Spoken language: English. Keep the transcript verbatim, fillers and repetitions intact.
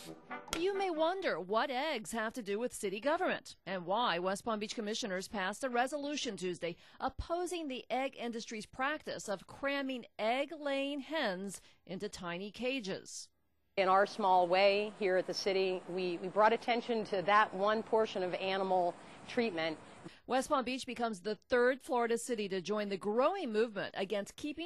You may wonder what eggs have to do with city government and why West Palm Beach commissioners passed a resolution Tuesday opposing the egg industry's practice of cramming egg-laying hens into tiny cages. In our small way here at the city, we, we brought attention to that one portion of animal treatment. West Palm Beach becomes the third Florida city to join the growing movement against keeping